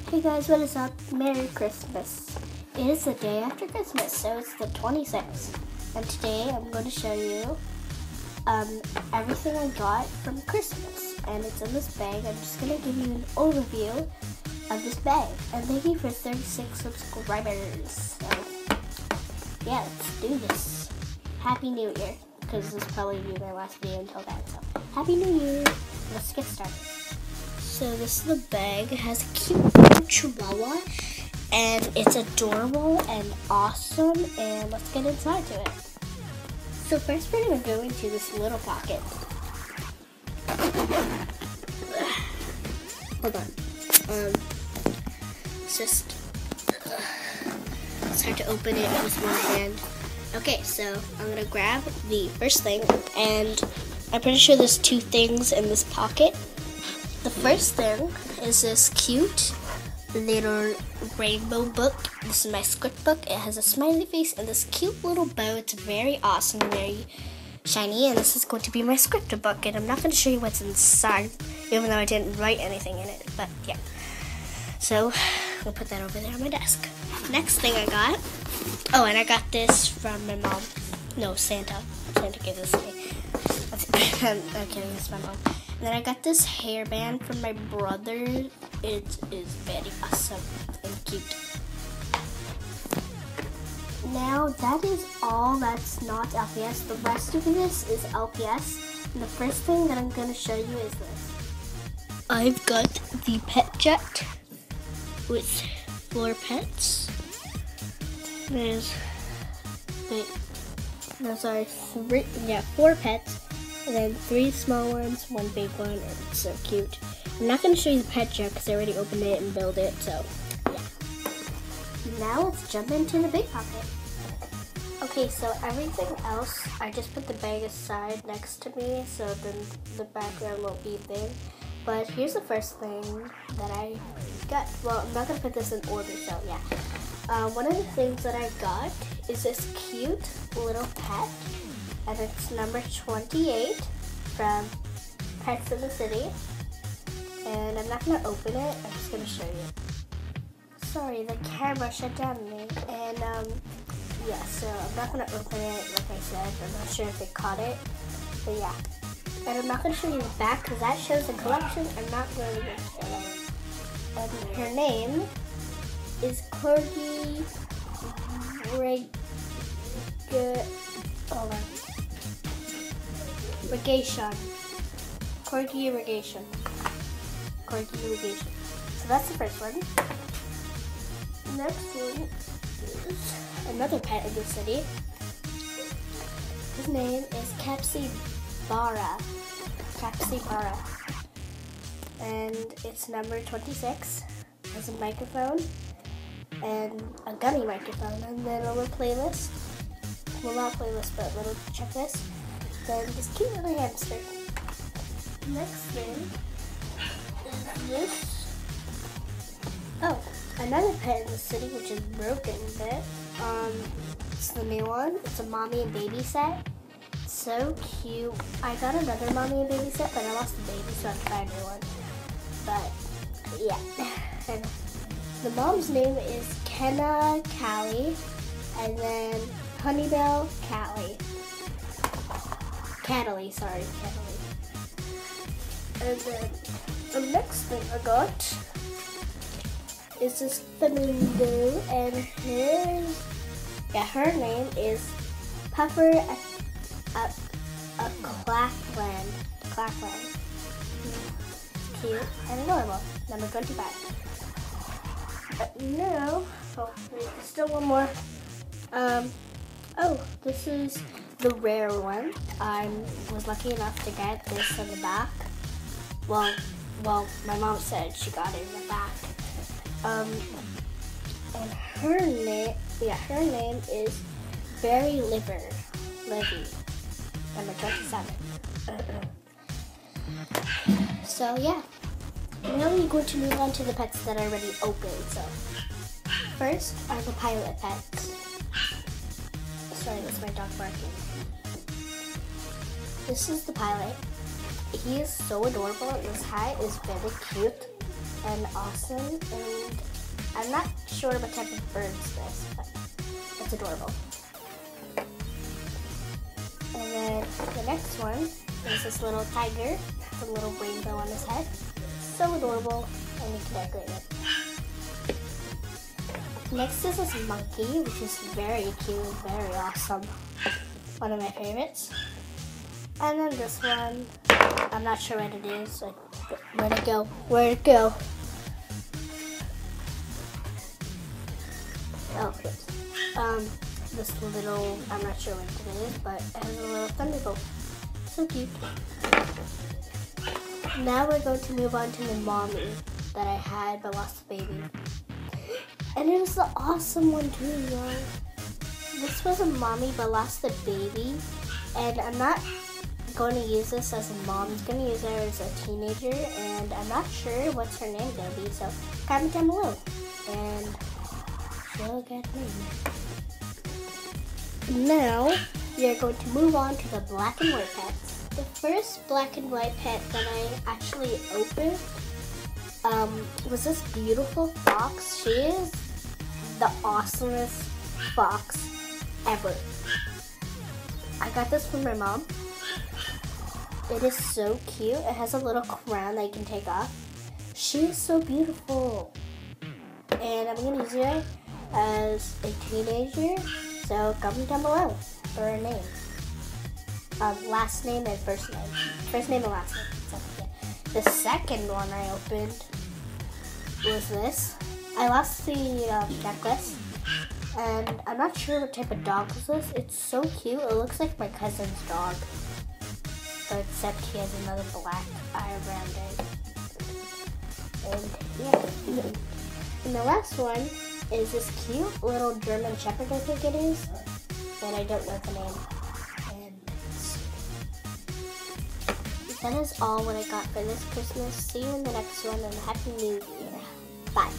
Hey guys, what is up? Merry Christmas. It is the day after Christmas, so it's the 26th. And today I'm going to show you everything I got from Christmas. And it's in this bag. I'm just going to give you an overview of this bag. And thank you for 36 subscribers. So, yeah, let's do this. Happy New Year. Because this will probably be my last video until then. So, Happy New Year. Let's get started. So this is the bag. It has a cute little chihuahua, and it's adorable and awesome. And let's get inside to it. So first, we're gonna go into this little pocket. Hold on. It's hard to open it with one hand. Okay, so I'm gonna grab the first thing, and I'm pretty sure there's two things in this pocket. The first thing is this cute little rainbow book. This is my script book. It has a smiley face and this cute little bow. It's very awesome, very shiny, and this is going to be my script book. And I'm not going to show you what's inside, even though I didn't write anything in it. But yeah, so we'll put that over there on my desk. Next thing I got, oh, and I got this from my mom. No, Santa. Santa gave this to me. I'm kidding, it's my mom. And then I got this hairband from my brother. It is very awesome and cute. Now that is all that's not LPS. The rest of this is LPS. And the first thing that I'm going to show you is this. I've got the pet jet with 4 pets. There's 4 pets. And then 3 small ones, 1 big one, and it's so cute. I'm not going to show you the pet jet because I already opened it and built it, so yeah. Now let's jump into the big pocket. Okay, so everything else, I just put the bag aside next to me so then the background won't be thin. But here's the first thing that I got. Well, I'm not going to put this in order, so yeah. One of the things that I got is this cute little pet. And it's number 28 from Pets in the City. And I'm not going to open it, I'm just going to show you. Sorry, the camera shut down on me. And yeah, so I'm not going to open it, like I said. I'm not sure if it caught it. But yeah. And I'm not going to show you the back because that shows the collection. I'm not really going to show it. And her name is Corgi Regation. Corgi Regation. So that's the first one. Next one is another pet in the city. His name is Capybara. And it's number 26. It has a microphone and a gummy microphone and then a little playlist. Well, not playlist, but a little checklist. Then this cute little hamster. Next thing is this. Oh, another pet in the city, which is broken a bit. It's the new one. It's a mommy and baby set. It's so cute. I got another mommy and baby set, but I lost the baby, so I have to buy a new one. But yeah, and the mom's name is Kenna Callie, and then Honeybell Callie. Cataly. And then the next thing I got is this flamingo, and her name is Puffer a Clackland. Cute and adorable. Number 25. Now, there's still one more. Oh, this is the rare one. I was lucky enough to get this in the back. Well, my mom said she got it in the back. And her name is Berry Livy, number 27. So yeah, now we're going to move on to the pets that I already opened. So first are the pilot pets. Sorry, that's my dog barking. This is the pilot. He is so adorable and his hat is very cute. and awesome, and I'm not sure what type of bird this, but it's adorable. And then the next one is this little tiger with a little rainbow on his head. So adorable, and you can decorate it. Next is this monkey, which is very cute, very awesome. One of my favorites. And then this one, I'm not sure what it is. Like, where'd it go? Where'd it go? Oh, oops. This little, I'm not sure what it is, but it has a little thunderbolt. So cute. Now we're going to move on to the mommy that I had but lost the baby. And it was the awesome one too, y'all. This was a mommy but lost the baby. And I'm not going to use this as a mom. I'm going to use her as a teenager. And I'm not sure what's her name going to be. So comment down below. And she'll get named. Now we are going to move on to the black and white pets. The first black and white pet that I actually opened was this beautiful fox. She is the awesomest fox ever. I got this from my mom. It is so cute. It has a little crown that you can take off. She is so beautiful. And I'm going to use her as a teenager. So comment down below for her name. Last name and first name. First name and last name. So, yeah. The second one I opened was this. I lost the necklace, and I'm not sure what type of dog is this. It's so cute. It looks like my cousin's dog, but except he has another black eye around it. And yeah. And the last one is this cute little German Shepherd, I think it is, but I don't know the name. And that is all what I got for this Christmas. See you in the next one, and Happy New Year. Bye.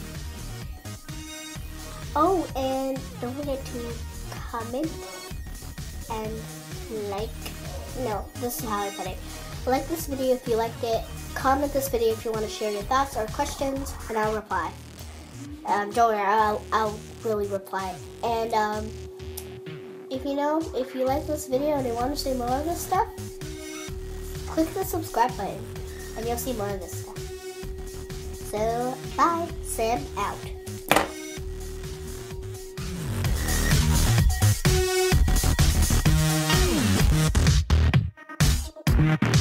Oh, and don't forget to comment and like. No, this is how I put it. Like this video if you liked it. Comment this video if you want to share your thoughts or questions, and I'll reply. Don't worry, I'll really reply. And if you like this video and you want to see more of this stuff, click the subscribe button, and you'll see more of this stuff. So, bye. Sam out.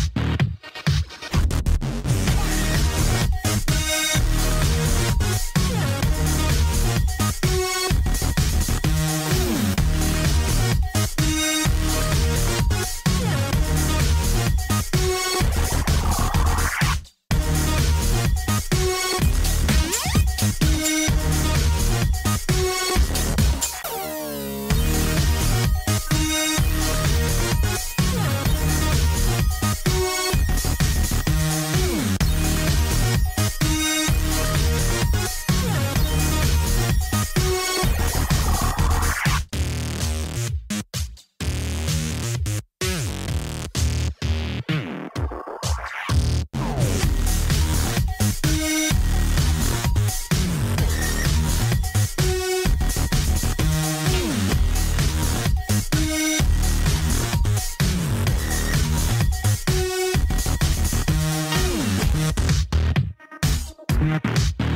Bye.